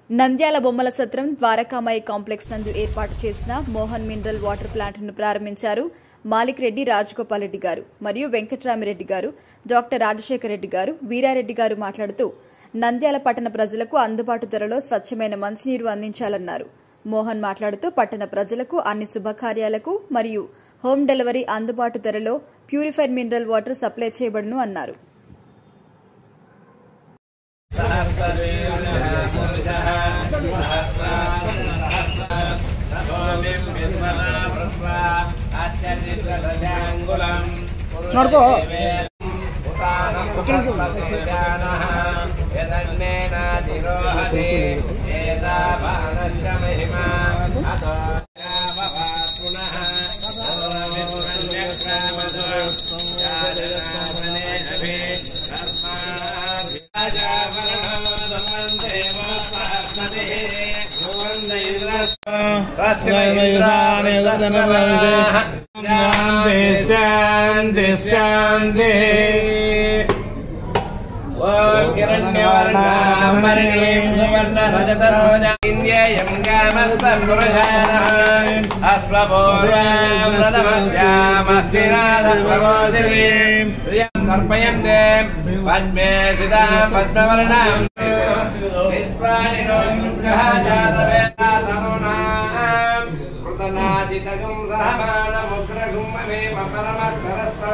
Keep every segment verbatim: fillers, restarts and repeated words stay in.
నంద్యాల బొమ్మల సత్రం ద్వారకామయ్య కాంప్లెక్స్ నందు ఏర్పాటు చేసిన మోహన్ మినరల్ వాటర్ ప్లాంట్ ను ప్రారంభించారు మాలిక్ రెడ్డి రాజగోపాల్ రెడ్డి గారు మరియు వెంకట్రామిరెడ్డి గారు. డాక్టర్ రాజశేఖర్ రెడ్డి గారు, వీరారెడ్డి గారు మాట్లాడుతూ నంద్యాల పట్టణ ప్రజలకు అందుబాటు ధరలో స్వచ్ఛమైన మంచినీరు అందించాలన్నారు. మోహన్ మాట్లాడుతూ పట్టణ ప్రజలకు అన్ని శుభకార్యాలకు మరియు హోమ్ డెలివరీ అందుబాటు ధరలో ప్యూరిఫైడ్ మినరల్ వాటర్ సప్లై చేయబడును అన్నారు. Marco. Shanti Shanti Om Kiranyavarnam Marinim Suvarna Rajataroja Indiyam Gamastam Purajana Asvaboram Radamatyam Asthiraram Bhavodirim Riyam Narpayam Dem Padme Siddham Vasavarnam Vispaninam Grahajataveta Tarunam Prutanaditagum Sahamana Mukragum Ameva Paramatkarasta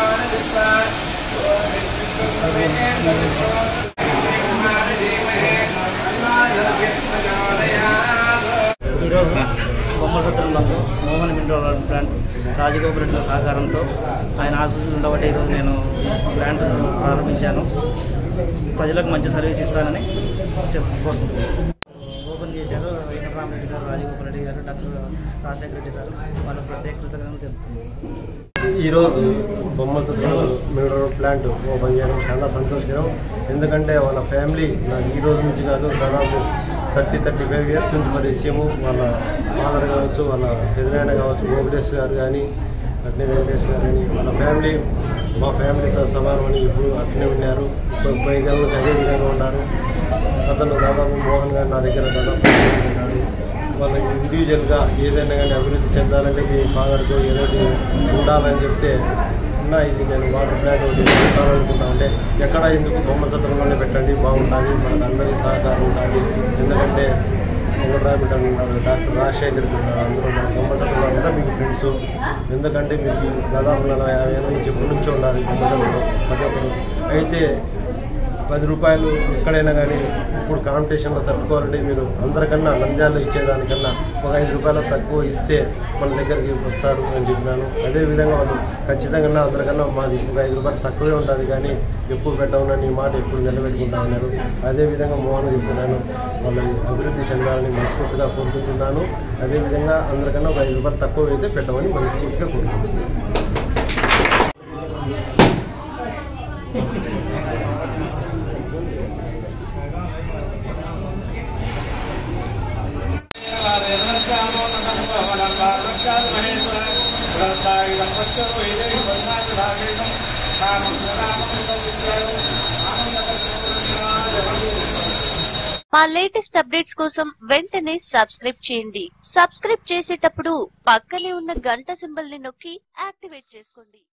ఈరోజు బొమ్మల సత్రంలో Mohan mineral plant Rajagopal Reddy సహకారంతో ఆయన ఆశీస్సులు ఉండబట్టి ఈరోజు నేను plant ప్రారంభించాను. ప్రజలకు మంచి సర్వీస్ ఇస్తానని చెప్పుకుంటున్నాను. ఓపెన్ చేశారు వెంకటరామిరెడ్డి సార్, రాజగోపాల్ రెడ్డి గారు, డాక్టర్ రాజశేఖర్ రెడ్డి సార్, వాళ్ళ ప్రత్యేక కృతజ్ఞతలు తెలుపుతున్నాను. ఈరోజు బొమ్మల సత్రంలో మినరల్ ప్లాంట్ ఓపెన్ చేయడం చాలా సంతోషకరం. ఎందుకంటే వాళ్ళ ఫ్యామిలీ నాకు ఈ రోజు నుంచి కాదు, దాదాపు థర్టీ థర్టీ ఫైవ్ ఇయర్స్ నుంచి పరిచయము. వాళ్ళ ఫాదర్ కావచ్చు, వాళ్ళ పెదనాయన కావచ్చు, వెంకటేష్ గారు కానీ, అట్నే వెంకటేష్ గారు కానీ, వాళ్ళ ఫ్యామిలీ మా ఫ్యామిలీతో సమానమని ఇప్పుడు అట్నే ఉన్నారు. ఇప్పుడు ముప్పై గంటల నుంచి అదే విధంగా ఉన్నారు. అతను దాదాపు మోహన్ గారు నా దగ్గర దాదాపు ఉన్నారు. వాళ్ళకి ఇండివిజువల్గా ఏదైనా కానీ అభివృద్ధి చెందాలంటే మీ ఫాదర్కు ఏదో ఉండాలని చెప్తే అన్న ఇది నేను వాటర్ ప్లాంట్ ఒకటి పెట్టాలనుకుంటా ఉంటే ఎక్కడ ఎందుకు బొమ్మల సత్రంలోనే పెట్టండి, బాగుంటుంది, మనకు అందరి సహకారం ఉండాలి. ఎందుకంటే వెంకటరామిరెడ్డి ఉన్నారు, డాక్టర్ రాజశేఖర్ ఉన్నారు, అందరూ మన బొమ్మల సత్రంలో అంతా మీకు ఫ్రెండ్స్. ఎందుకంటే మీకు దాదాపు నలభై యాభై ఏళ్ళ నుంచి ఎప్పటి నుంచో ఉండాలి బొమ్మల సత్రంలో ప్రతి ఒక్కరు. అయితే పది రూపాయలు ఎక్కడైనా కానీ ఇప్పుడు కాంపిటీషన్లో తట్టుకోవాలంటే మీరు అందరికన్నా నంద్యాలలో ఇచ్చేదానికన్నా ఒక ఐదు రూపాయలు తక్కువ ఇస్తే మన దగ్గరికి వస్తారు అని చెప్పినాను. అదేవిధంగా వాళ్ళు ఖచ్చితంగా అందరికన్నా మాది ఒక ఐదు రూపాయలు తక్కువే ఉంటుంది కానీ ఎక్కువ పెట్టవునని ఈ మాట ఎప్పుడు నిలబెట్టుకుంటా ఉన్నారు. అదేవిధంగా మోహన్ చెప్తున్నాను, వాళ్ళది అభివృద్ధి చెందాలని మనస్ఫూర్తిగా కోరుకుంటున్నాను. అదేవిధంగా అందరికన్నా ఒక ఐదు రూపాయలు తక్కువ అయితే పెట్టమని మనస్ఫూర్తిగా కోరుకుంటున్నాను. మా లేటెస్ట్ అప్డేట్స్ కోసం వెంటనే సబ్స్క్రైబ్ చేయండి. సబ్స్క్రైబ్ చేసేటప్పుడు పక్కనే ఉన్న గంట సింబల్ ని నొక్కి యాక్టివేట్ చేసుకోండి.